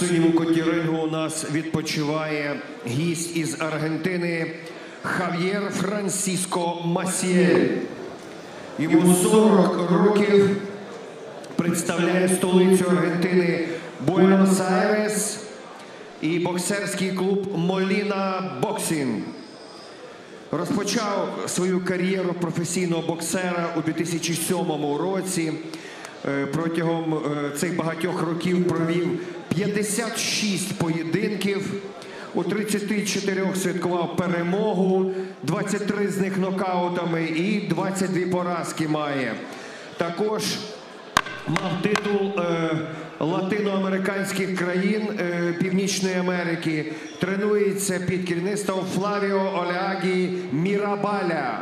синьому куті рингу у нас відпочиває гість із Аргентини Хав'єр Франсіско Масіель. Йому 40 років, представляє столицю Аргентини Буенос-Айрес і боксерський клуб Моліна Боксінг. Розпочав свою кар'єру професійного боксера у 2007 році. Протягом цих багатьох років провів 56 поєдинків, у 34 святкував перемогу, 23 з них нокаутами і 22 поразки має. Також мав титул латиноамериканських країн Північної Америки. Тренується під керівництвом Флавіо Олягі Мірабаля.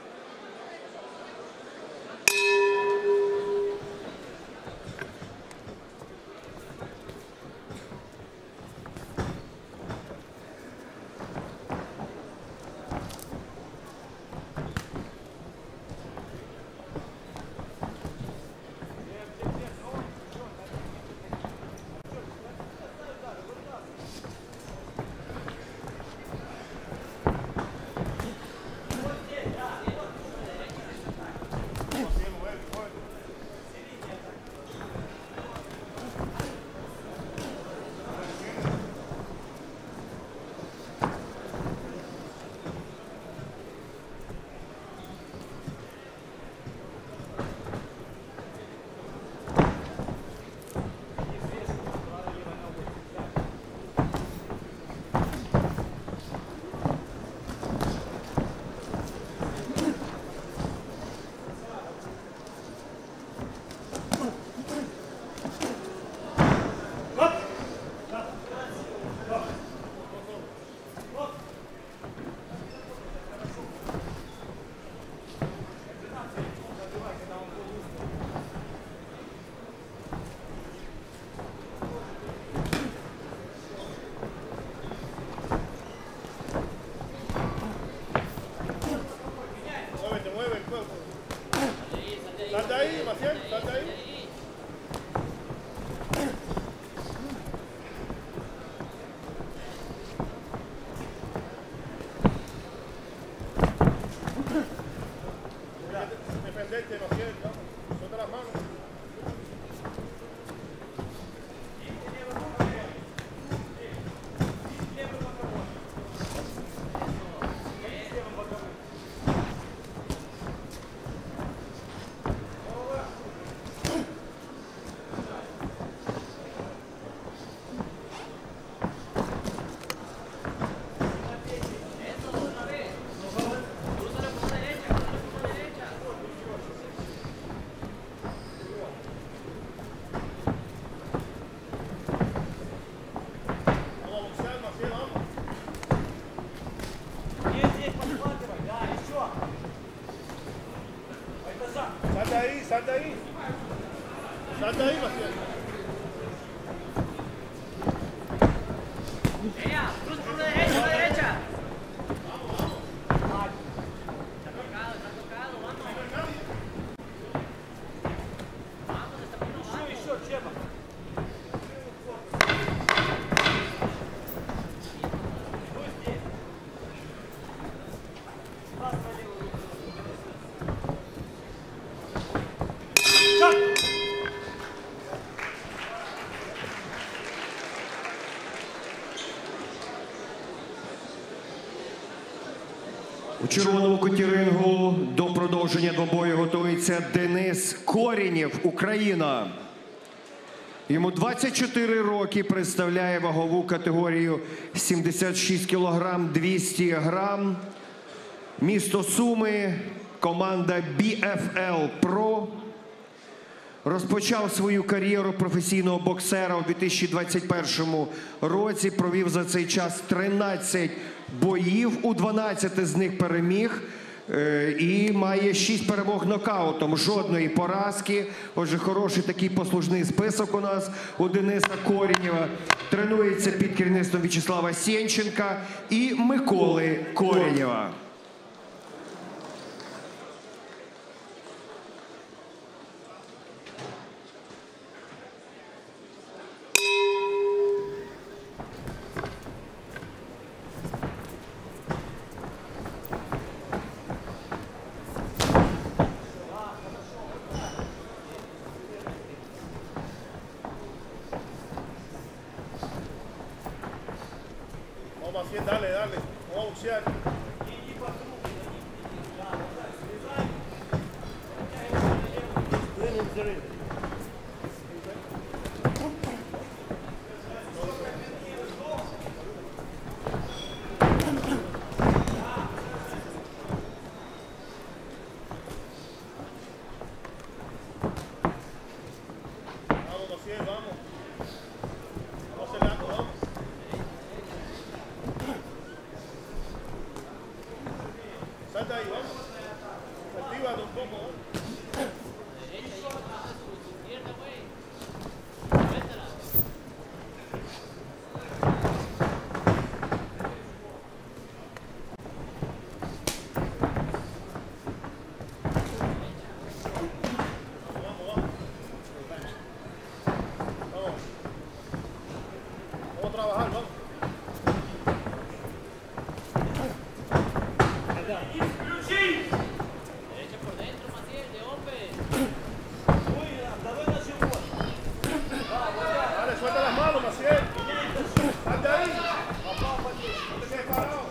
У червоному куті рингу до продовження двобою готується Денис Коренєв, Україна. Йому 24 роки, представляє вагову категорію 76 кг 200 грам. Місто Суми, команда BFL Pro. Розпочав свою кар'єру професійного боксера у 2021 році. Провів за цей час 13 боїв, у 12 з них переміг. І має 6 перемог нокаутом, жодної поразки. Отже, хороший такий послужний список у нас у Дениса Коренєва. Тренується під керівництвом В'ячеслава Сенченка і Миколи Коренєва. Maciel, dale, dale. Vamos a boxear. Vamos, Maciel, vamos. Vamos acelerando, vamos. Salta ahí, vamos. Actívate un poco, vamos. Vamos a trabajar, vamos. Derecha por dentro, Maciel, de hombre. Dale, suelta las manos, Maciel. Salta ahí. No te quedes parado.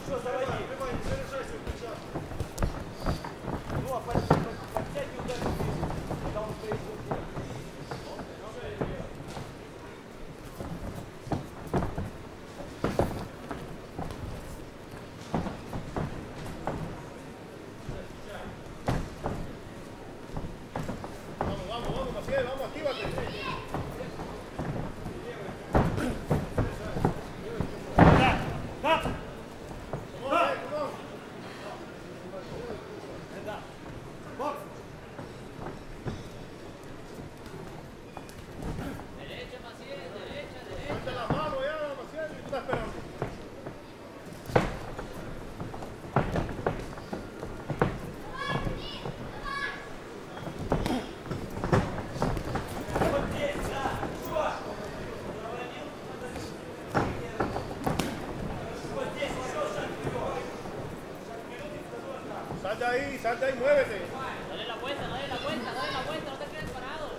Vamos, Maciel, vamos, actívate. Derecha, Maciel, derecha, derecha. Suelta las manos ya, Maciel, ¿qué tú estás esperando? Salta ahí, muévete. Dale la vuelta, dale la vuelta, dale la vuelta, no te quedes parado.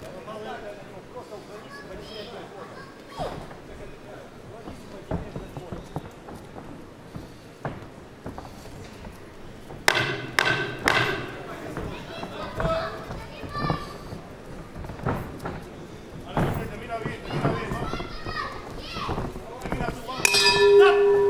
Dale, Maciel, termina bien, vamos. Termina tú, vamos.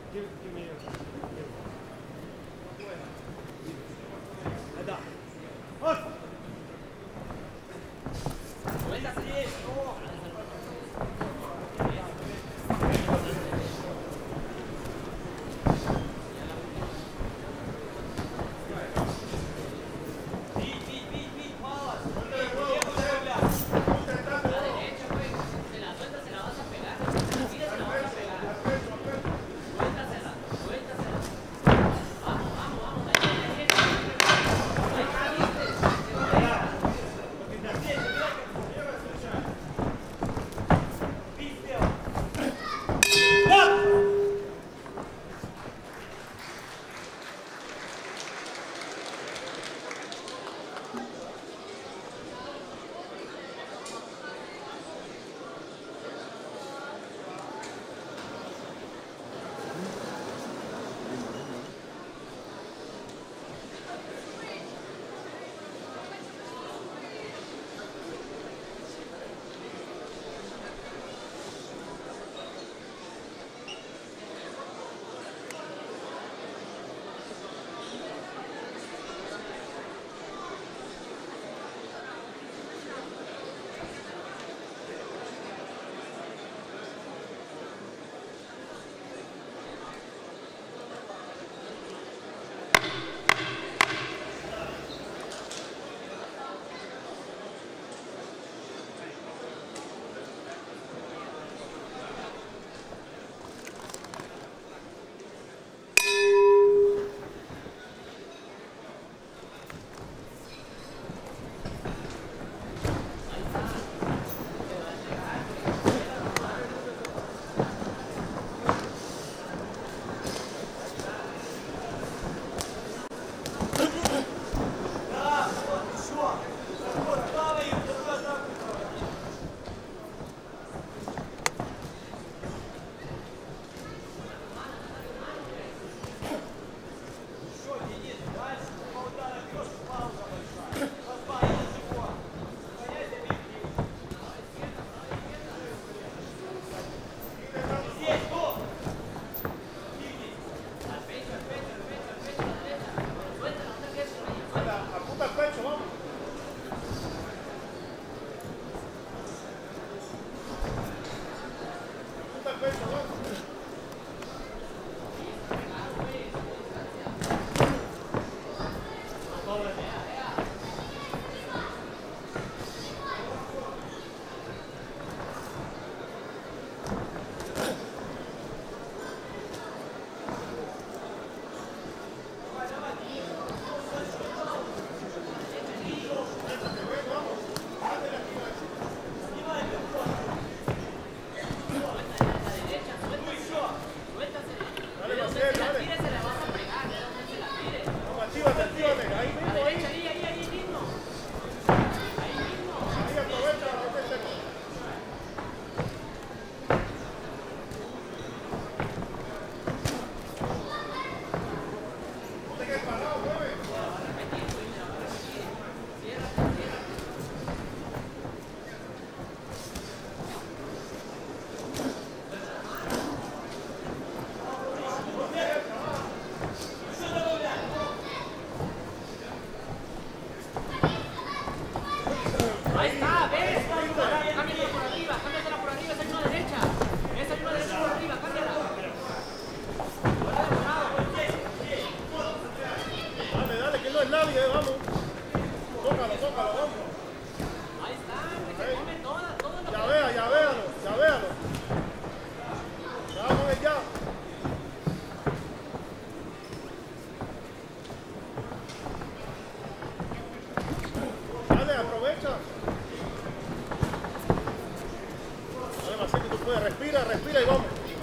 Respira, respira y vamos.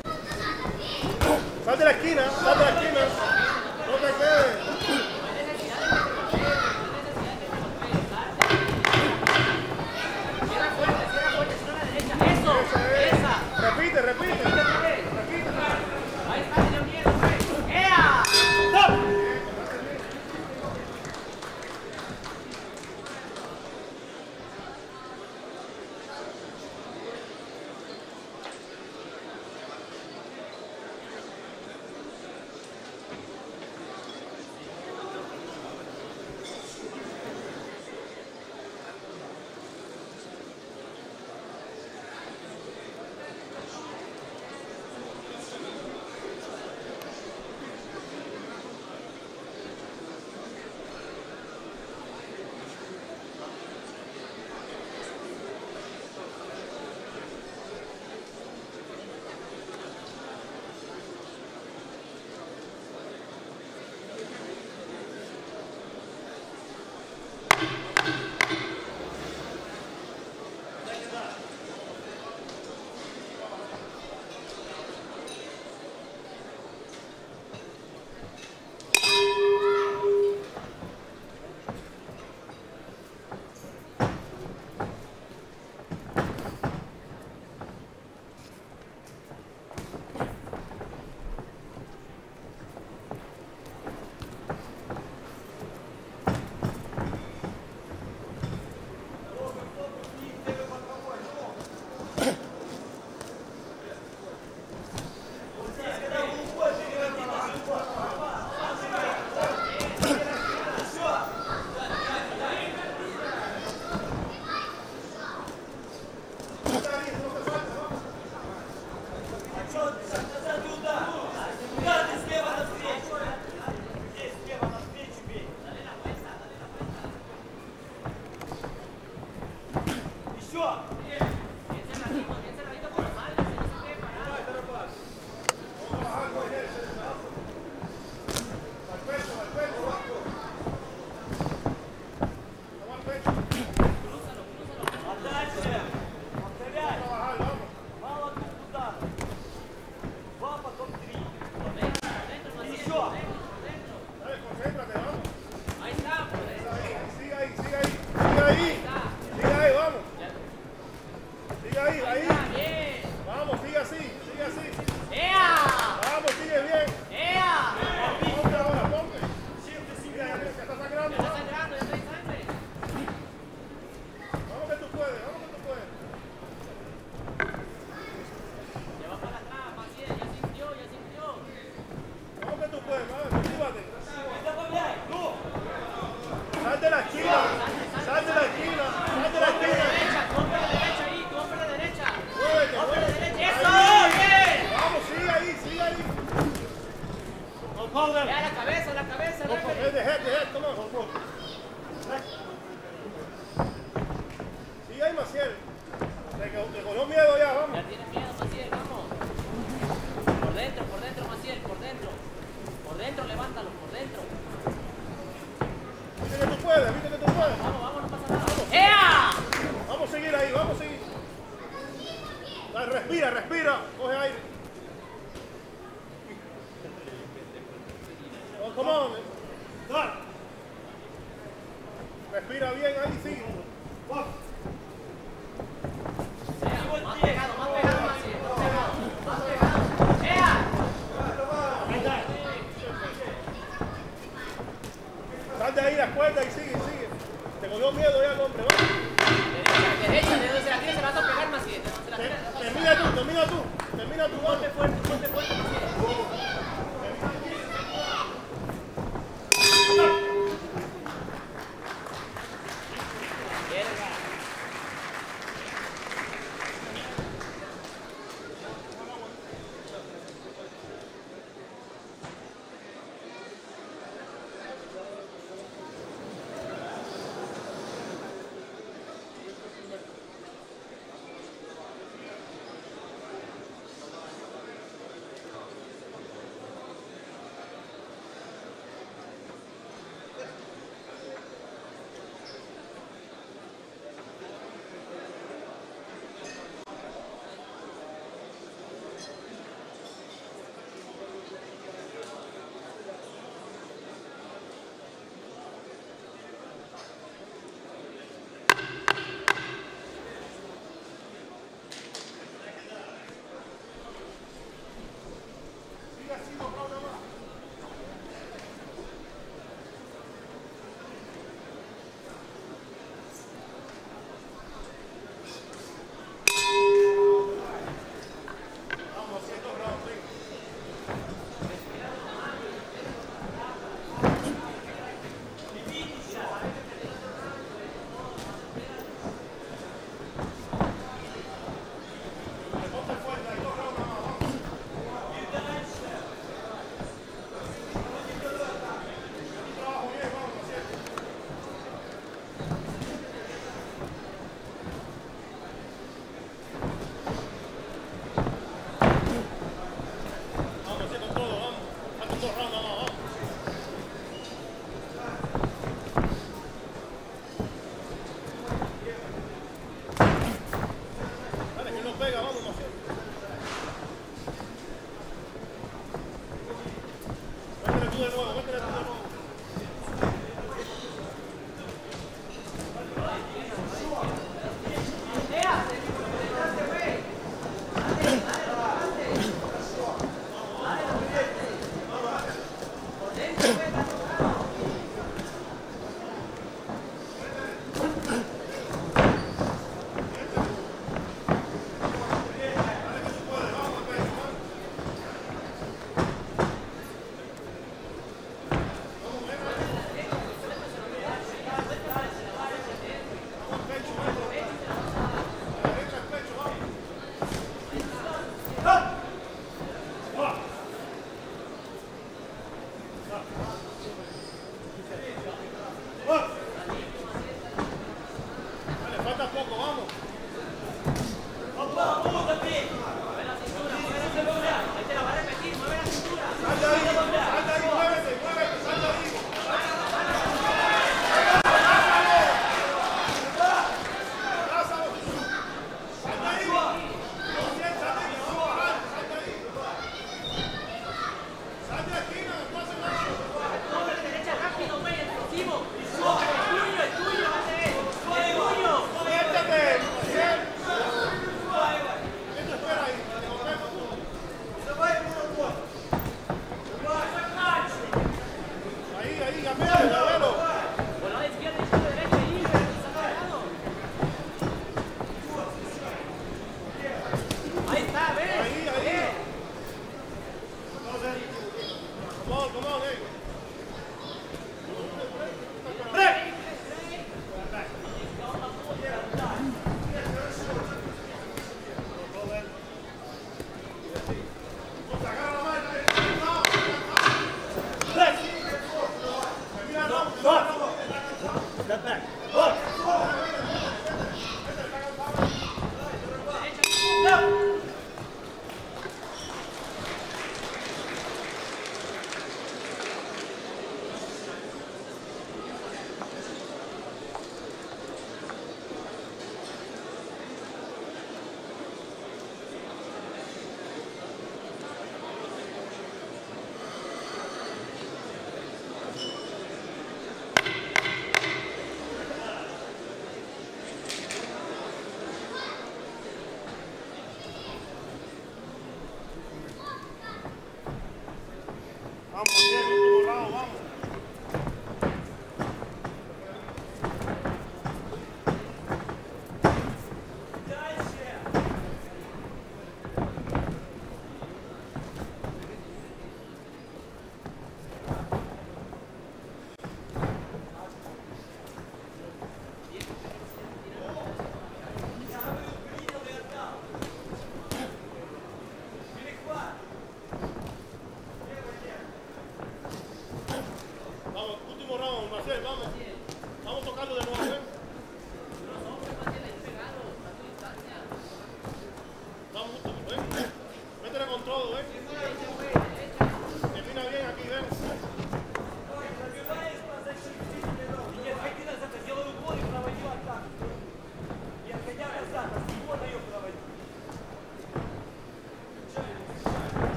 Sal de la esquina, sal de la esquina. No te quedes. Repite, repite. Ahí está, señor Nieto, pues. ¡Ea! aguántalo por dentro. Viste que tú puedes, viste que tú puedes. Vamos, vamos, no pasa nada. ¡Ea! Vamos a seguir ahí, vamos a seguir. Dale, respira, respira. Coge aire. Oh, come on. Dale. Respira bien ahí, sigue. Más pegado, Maciel. Más pegado. ¡Ea! Sal de ahí la cuerda y sigue, sigue. Te cogió miedo ya el hombre, vamos. Derecha, de donde se la tire se la vas a pegar, Maciel. De donde se la tire. Termina tú, termina tú. Termina tú, vamos. Fuerte, Maciel.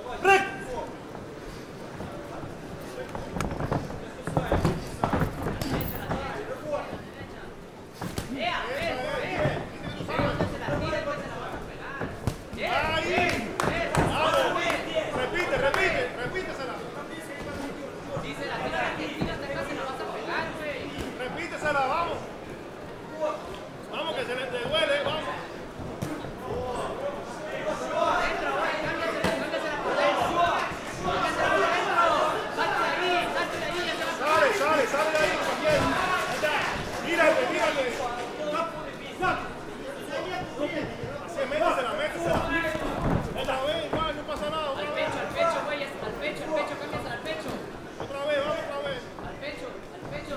Ahí. Vamos. Repite, repite, repítesela. Repítesela, vamos. Vamos, que se le duele, vamos. Sale de ahí, compañero. Mírate, mírate. Así, métesela, métesela. Otra vez, igual, no pasa nada. Otra vez. Al pecho, güey, al pecho, cámbiasela al pecho. Otra vez, vamos otra vez. Al pecho, al pecho.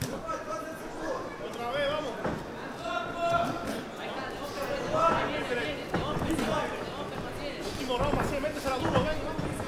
Otra vez, vamos. Último round, así, métesela duro, ven.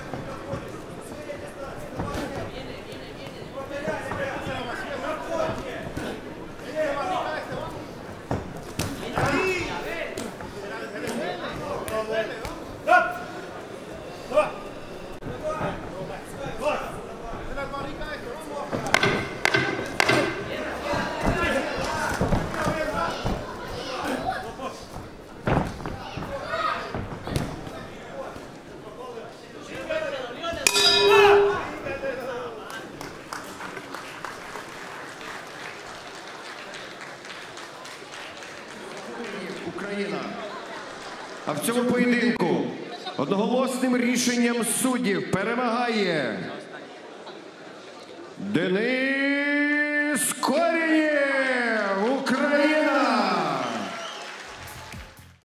Україна. А в цьому поєдинку одноголосним рішенням суддів перемагає Денис Корінь.